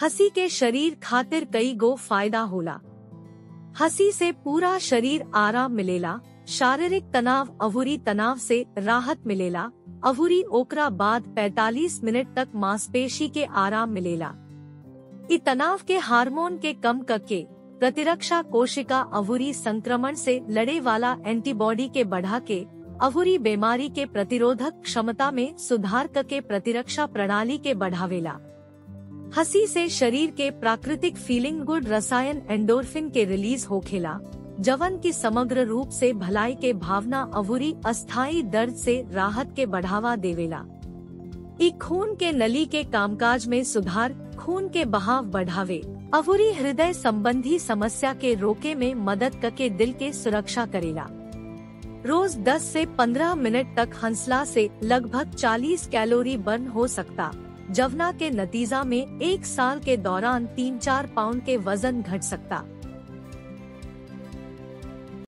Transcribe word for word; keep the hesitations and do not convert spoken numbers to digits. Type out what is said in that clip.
हंसी के शरीर खातिर कई गो फायदा होला। हंसी से पूरा शरीर आराम मिलेला। शारीरिक तनाव अवूरी तनाव से राहत मिलेला। अवूरी ओकरा बाद पैंतालीस मिनट तक मांसपेशी के आराम मिलेला। इ तनाव के हार्मोन के कम करके प्रतिरक्षा कोशिका अवूरी संक्रमण से लड़े वाला एंटीबॉडी के बढ़ा के अवूरी बीमारी के प्रतिरोधक क्षमता में सुधार करके प्रतिरक्षा प्रणाली के बढ़ावेला। हंसी से शरीर के प्राकृतिक फीलिंग गुड रसायन एंडोर्फिन के रिलीज होखेला, जवन की समग्र रूप से भलाई के भावना अवूरी अस्थायी दर्द से राहत के बढ़ावा देवेला। इ खून के नली के कामकाज में सुधार, खून के बहाव बढ़ावे, अवूरी हृदय संबंधी समस्या के रोके में मदद करके दिल के सुरक्षा करेला। रोज दस से पंद्रह मिनट तक हंसला से लगभग चालीस कैलोरी बर्न हो सकता, जवना के नतीजा में एक साल के दौरान तीन चार पाउंड के वजन घट सकता।